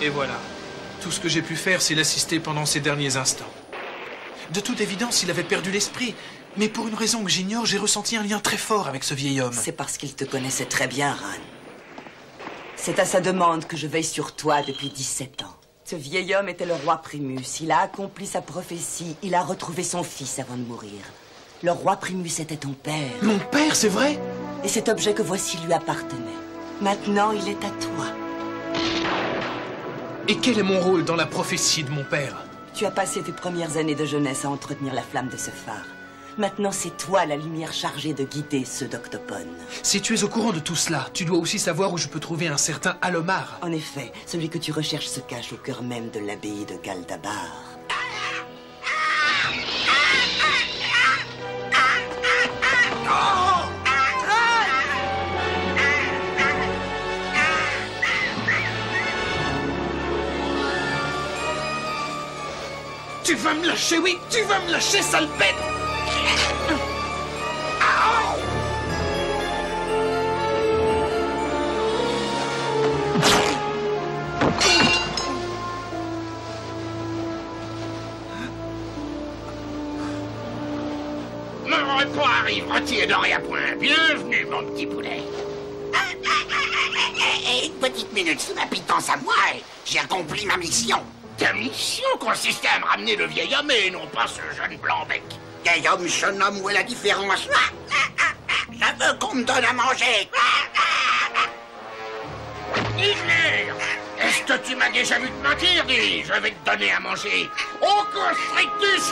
Et voilà. Tout ce que j'ai pu faire, c'est l'assister pendant ces derniers instants. De toute évidence, il avait perdu l'esprit. Mais pour une raison que j'ignore, j'ai ressenti un lien très fort avec ce vieil homme. C'est parce qu'il te connaissait très bien, Ran. C'est à sa demande que je veille sur toi depuis 17 ans. Ce vieil homme était le roi Primus. Il a accompli sa prophétie. Il a retrouvé son fils avant de mourir. Le roi Primus était ton père. Mon père, c'est vrai? Et cet objet que voici lui appartenait. Maintenant, il est à toi. Et quel est mon rôle dans la prophétie de mon père? Tu as passé tes premières années de jeunesse à entretenir la flamme de ce phare. Maintenant, c'est toi la lumière chargée de guider ceux d'Octopone. Si tu es au courant de tout cela, tu dois aussi savoir où je peux trouver un certain Alomar. En effet, celui que tu recherches se cache au cœur même de l'abbaye de Galdabar. Tu vas me lâcher, oui, tu vas me lâcher, sale bête! Mon repas arrive rôti et doré à point. Bienvenue, mon petit poulet. Une petite minute, c'est ma pitance à moi. J'ai accompli ma mission. Ta mission consistait à me ramener le vieil homme et non pas ce jeune blanc-bec. Vieil homme, jeune homme, où est la différence? Je veux qu'on me donne à manger. Ignaire! Est-ce que tu m'as déjà vu te mentir? Dis, je vais te donner à manger. Au constrictus!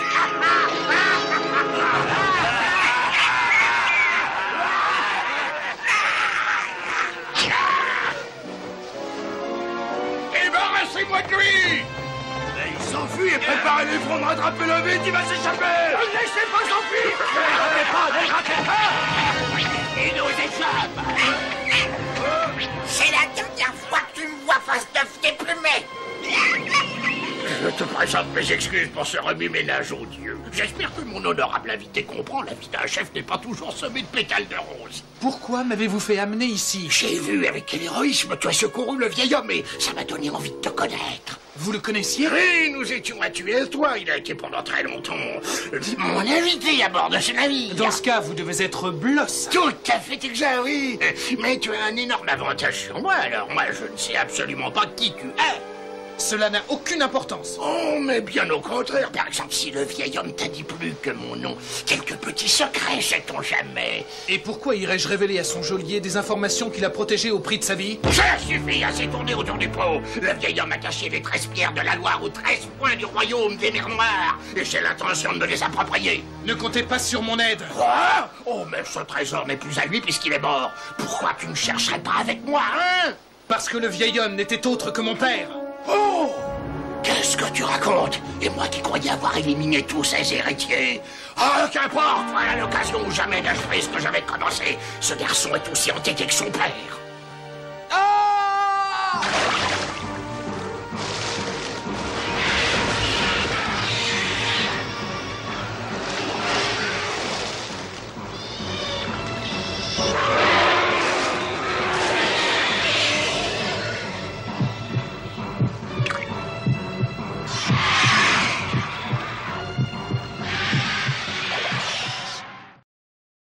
Débarrassez-moi de lui! Il s'enfuit et préparez les fronts de rattraper le vide, il va s'échapper! Ne le laissez pas s'enfuir! Ne le ratez pas! Il nous échappe! C'est la dernière fois que tu me vois face d'œuf déplumé. Je te présente mes excuses pour ce remue-ménage odieux. J'espère que mon honorable invité comprend, la vie d'un chef n'est pas toujours semée de pétales de rose. Pourquoi m'avez-vous fait amener ici? J'ai vu avec quel héroïsme tu as secouru le vieil homme et ça m'a donné envie de te connaître. Vous le connaissiez? Oui, nous étions à Tuel-toi. Il a été pendant très longtemps mon invité à bord de ce navire. Dans ce cas, vous devez être Bloss. Tout à fait exact, oui. Mais tu as un énorme avantage sur moi, alors moi je ne sais absolument pas qui tu es. Cela n'a aucune importance. Oh, mais bien au contraire. Par exemple, si le vieil homme t'a dit plus que mon nom, quelques petits secrets, sait-on jamais. Et pourquoi irais-je révéler à son geôlier des informations qu'il a protégées au prix de sa vie? Ça suffit, assez tourné autour du pot. Le vieil homme a caché les 13 pierres de la Loire aux 13 points du royaume des mers noires. Et j'ai l'intention de me les approprier. Ne comptez pas sur mon aide. Quoi? Oh, mais ce trésor n'est plus à lui puisqu'il est mort. Pourquoi tu ne chercherais pas avec moi, hein? Parce que le vieil homme n'était autre que mon père. Oh! Qu'est-ce que tu racontes? Et moi qui croyais avoir éliminé tous ses héritiers? Ah, qu'importe! Voilà l'occasion ou jamais d'achever ce que j'avais commencé. Ce garçon est aussi entêté que son père.